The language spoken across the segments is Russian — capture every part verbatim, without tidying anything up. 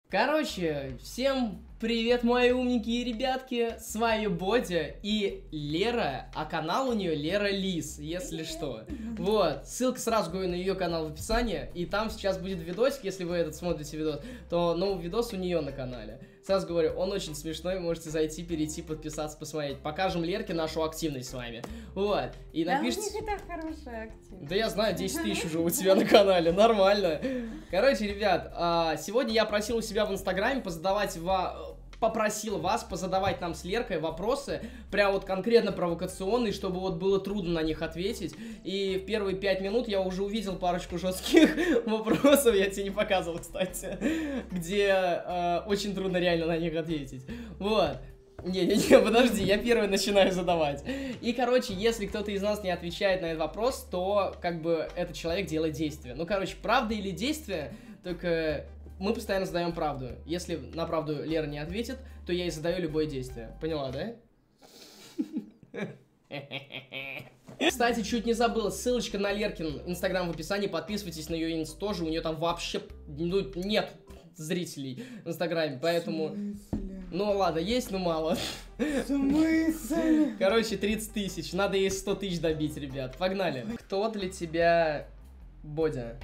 Короче, всем привет, мои умненькие ребятки, с вами Бодя и Лера, а канал у нее Лера Лис, если что. Вот, ссылка сразу говорю на ее канал в описании, и там сейчас будет видосик, если вы этот смотрите видос, то новый видос у нее на канале. Сразу говорю, он очень смешной, можете зайти, перейти, подписаться, посмотреть. Покажем Лерке нашу активность с вами. Вот, и напишите... Да, у них это хорошая активность. Да я знаю, десять тысяч уже у тебя на канале, нормально. Короче, ребят, сегодня я просил у себя в инстаграме позадавать ва... попросил вас позадавать нам с Леркой вопросы, прям вот конкретно провокационные, чтобы вот было трудно на них ответить. И в первые пять минут я уже увидел парочку жестких вопросов, я тебе не показывал, кстати, где э, очень трудно реально на них ответить. Вот. Не-не-не, подожди, я первый начинаю задавать. И, короче, если кто-то из нас не отвечает на этот вопрос, то, как бы, этот человек делает действие. Ну, короче, правда или действие, только... Мы постоянно задаем правду. Если на правду Лера не ответит, то я ей задаю любое действие. Поняла, да? Кстати, чуть не забыл. Ссылочка на Леркин инстаграм в описании. Подписывайтесь на ее инст тоже. У нее там вообще ну, нет зрителей в инстаграме. Поэтому... Ну ладно, есть, но мало. В смысле? Короче, тридцать тысяч. Надо ей сто тысяч добить, ребят. Погнали. Кто для тебя Бодя?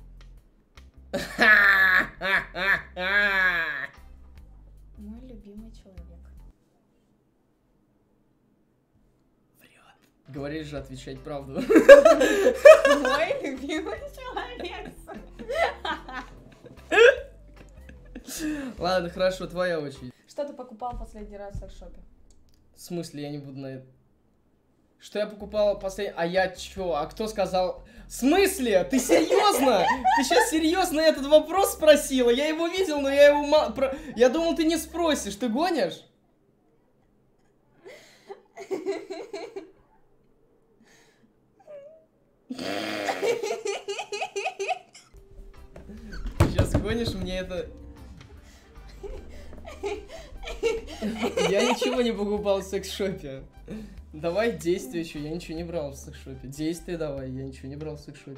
Мой любимый человек. Врет. Говоришь же отвечать правду. Мой любимый человек. Ладно, хорошо, твоя очередь. Что ты покупал последний раз в секс-шопе? В смысле, я не буду на это... Что я покупал последний... А я чё? А кто сказал... В смысле? Ты серьезно? Ты сейчас серьезно этот вопрос спросила? Я его видел, но я его... Ма... Про... Я думал, ты не спросишь. Ты гонишь? Сейчас гонишь мне это... Я ничего не покупал в секс-шопе. Давай действие еще, я ничего не брал в секс-шопе. Действие давай, я ничего не брал в секс-шопе.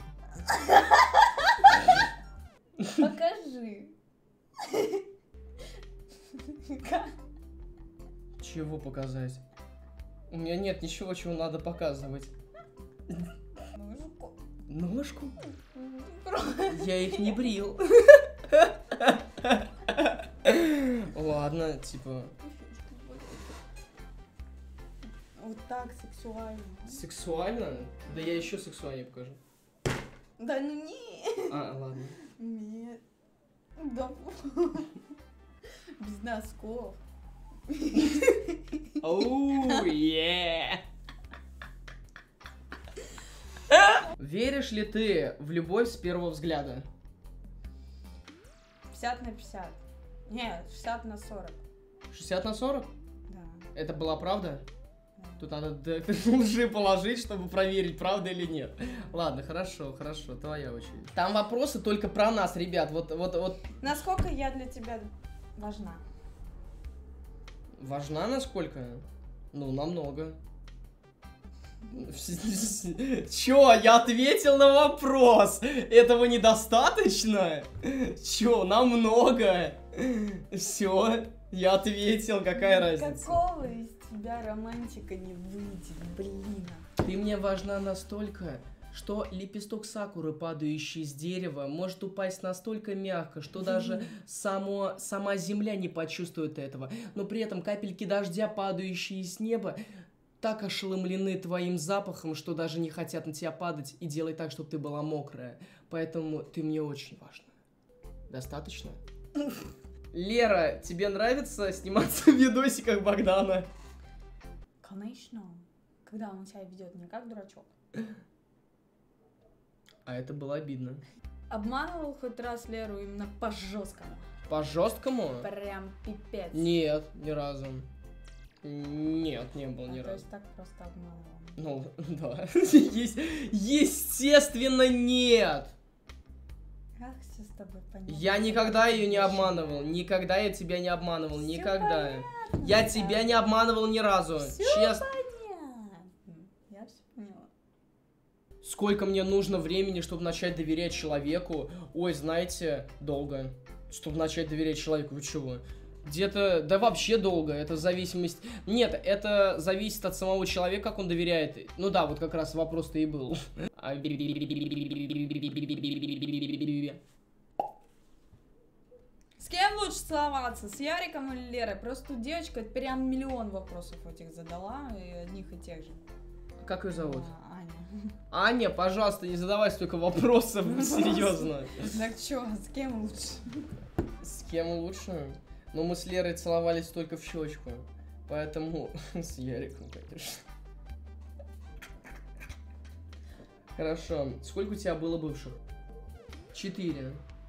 Покажи. Чего показать? У меня нет ничего, чего надо показывать. Ножку. Ножку? Я их не брил. Ладно, типа... Вот так сексуально. Сексуально? Да я еще сексуальнее покажу. Да ну не. А, ладно. Нет. Да. Без носков. Оу, е. Веришь ли ты в любовь с первого взгляда? пятьдесят на пятьдесят. Нет, шестьдесят на сорок. шестьдесят на сорок? Да. Это была правда? Да. Тут надо детектор лжи положить, чтобы проверить, правда или нет. Ладно, хорошо, хорошо, твоя очередь. Там вопросы только про нас, ребят. Вот, вот, вот. Насколько я для тебя важна? Важна насколько? Ну, намного. Чё, я ответил на вопрос? Этого недостаточно? Чё, намного? Все, я ответил, какая разница? Какого из тебя романтика не выйдет, блин? Ты мне важна настолько, что лепесток сакуры, падающий с дерева, может упасть настолько мягко, что даже само, сама земля не почувствует этого. Но при этом капельки дождя, падающие с неба, так ошеломлены твоим запахом, что даже не хотят на тебя падать и делать так, чтобы ты была мокрая. Поэтому ты мне очень важна. Достаточно? Лера, тебе нравится сниматься в видосиках Богдана? Конечно. Когда он себя ведет не как дурачок. А это было обидно. Обманывал хоть раз Леру именно по жесткому. По жесткому? Прям пипец. Нет, ни разу. Нет, не было А ни то разу. есть так просто обманывал. Ну, да. Есть, естественно, нет. Как все с тобой понятно? Я никогда ее не обманывал. Никогда я тебя не обманывал. Всё Никогда. понятно, Я да. тебя не обманывал ни разу. Всё Честно. понятно. Я все поняла. Сколько мне нужно времени, чтобы начать доверять человеку? Ой, знаете, долго. Чтобы начать доверять человеку, вы чего? Где-то, да вообще долго, это зависимость... Нет, это зависит от самого человека, как он доверяет. Ну да, вот как раз вопрос-то и был. С кем лучше целоваться, с Яриком или Лерой? Просто девочка прям миллион вопросов этих задала, и одних и тех же. Как ее зовут? А, Аня. Аня, пожалуйста, не задавай столько вопросов, серьезно. Так чё, с кем лучше? С кем лучше? Ну, мы с Лерой целовались только в щечку, поэтому с Яриком, конечно. Хорошо. Сколько у тебя было бывших? Четыре.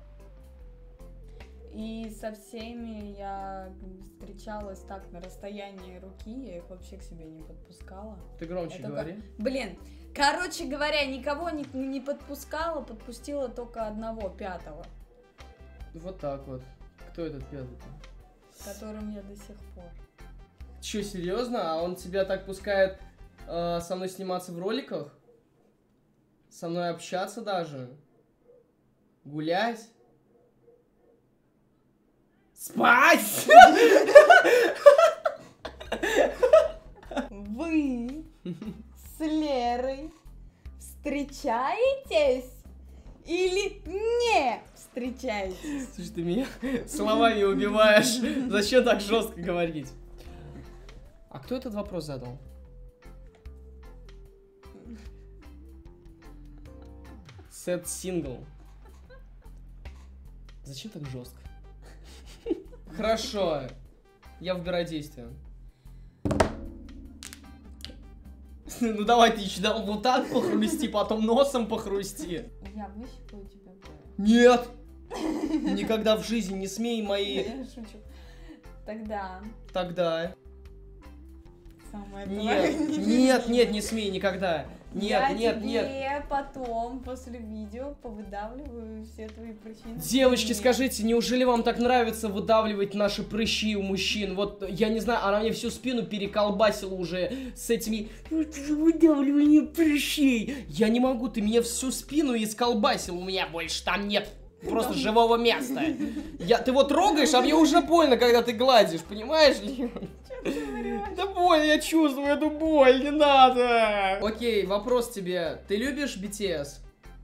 И со всеми я встречалась так на расстоянии руки, я их вообще к себе не подпускала. Ты громче Это говори. как... Блин, короче говоря, никого не, не подпускала, подпустила только одного, пятого. Вот так вот. Кто этот пятый-то? С которым я до сих пор. Че, серьезно? А он тебя так пускает э, со мной сниматься в роликах? Со мной общаться даже? Гулять? Спать! Вы с Лерой встречаетесь или не встречаетесь? Слушай, ты меня словами убиваешь. Зачем так жестко говорить? А кто этот вопрос задал? Сет сингл. Зачем так жестко? Хорошо. Я выбираю действие. Ну давай ты еще да, вот так похрусти, потом носом похрусти. Я выщипаю тебя. Нет! Никогда в жизни не смей мои... Я шучу. Тогда... Тогда... Самое Нет, нет, нет, не смей никогда. Нет, я нет, тебе нет. потом, после видео, повыдавливаю все твои причины. Девочки, Нет. скажите, неужели вам так нравится выдавливать наши прыщи у мужчин? Вот, я не знаю, она мне всю спину переколбасила уже с этими выдавливанием прыщей. Я не могу, ты мне всю спину исколбасил, у меня больше там нет просто живого места. Я, ты вот трогаешь, а мне уже больно, когда ты гладишь, понимаешь ли? Да боль, я чувствую эту боль, не надо. Окей, вопрос тебе. Ты любишь би ти эс?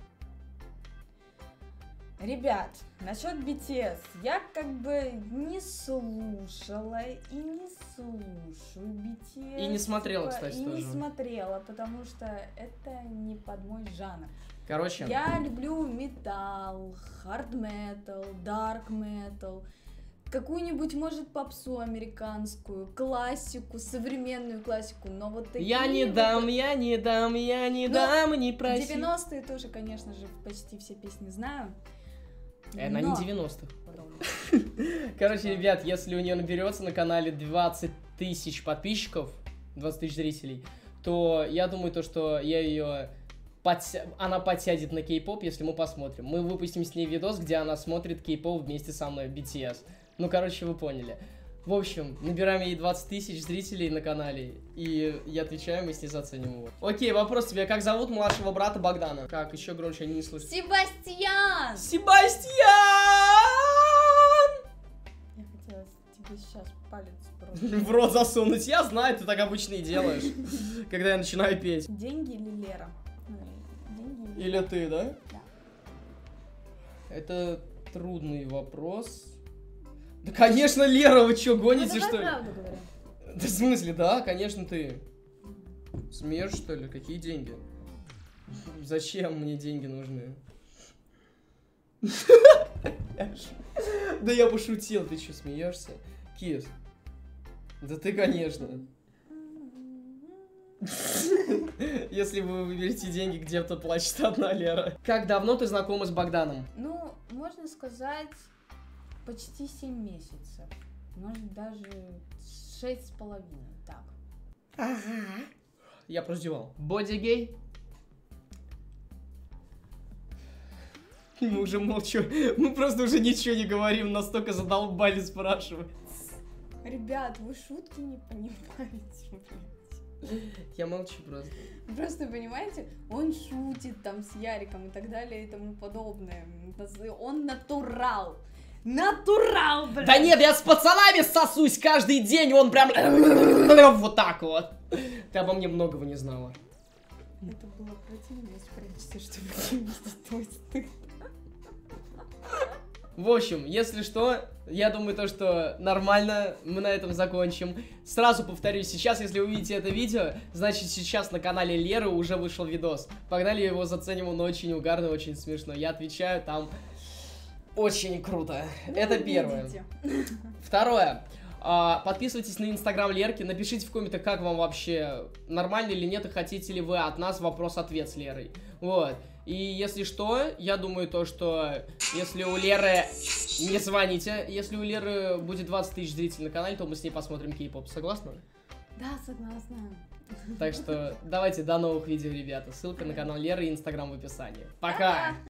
Ребят, насчет би ти эс, я как бы не слушала и не слушаю би ти эс. И не смотрела, кстати, И тоже. не смотрела, потому что это не под мой жанр. Короче. Я люблю металл, хард метал, дарк метал, какую-нибудь, может, попсу американскую, классику, современную классику, но вот такие... Я не вот... дам, я не дам, я не Ну, дам, не проси. девяностые тоже, конечно же, почти все песни знаю. Она но... не девяностых. Короче, ребят, если у нее наберется на канале двадцать тысяч подписчиков, двадцать тысяч зрителей, то я думаю, то, что я ее... Подся... Она подсядет на кей-поп, если мы посмотрим. Мы выпустим с ней видос, где она смотрит кей-поп вместе со мной, би ти эс. Ну, короче, вы поняли. В общем, набираем ей двадцать тысяч зрителей на канале, и я отвечаю, мы с ней заценим его. Окей, вопрос тебе, как зовут младшего брата Богдана? Как, еще громче, они не слышат. Себастьян! Себастьян! Я хотела тебе сейчас палец просто. В рот засунуть, я знаю, ты так обычно и делаешь, когда я начинаю петь. Деньги или Лера? Деньги Или ты, да? Да. Это трудный вопрос. Да, конечно, Лера, вы что, гоните, Ну, что ли? правду говорю. Да, в смысле, да, конечно, ты. Смеешь, что ли? Какие деньги? Зачем мне деньги нужны? Да я пошутил, ты что, смеешься? Кис. Да ты, конечно. Если вы выберете деньги, где-то плачет одна Лера. Как давно ты знакома с Богданом? Ну, можно сказать, почти семь месяцев. Может, даже шесть с половиной, так. Ага. Я прозевал. Боди гей? Мы уже молчим. Мы просто уже ничего не говорим, настолько задолбали спрашивать. Ребят, вы шутки не понимаете, блядь. Я молчу просто. Просто, понимаете, он шутит там с Яриком и так далее и тому подобное. Он натурал. Натурал, блядь. Да нет, я с пацанами сосусь каждый день, он прям вот так вот. Ты обо мне многого не знала. Это было противно, спрячься, чтобы не видеть твой стыд. В общем, если что, я думаю, то, что нормально, мы на этом закончим. Сразу повторюсь, сейчас, если вы увидите это видео, значит, сейчас на канале Леры уже вышел видос. Погнали его заценим, он очень угарный, очень смешно. Я отвечаю, там очень круто. Ну, это первое. видите. Второе. А, подписывайтесь на инстаграм Лерки, напишите в комментах, как вам вообще, нормально или нет, и хотите ли вы от нас вопрос-ответ с Лерой. Вот. И если что, я думаю то, что если у Леры... Не звоните. Если у Леры будет двадцать тысяч зрителей на канале, то мы с ней посмотрим кей-поп. Согласны? Да, согласна. Так что давайте до новых видео, ребята. Ссылка на канал Леры и инстаграм в описании. Пока!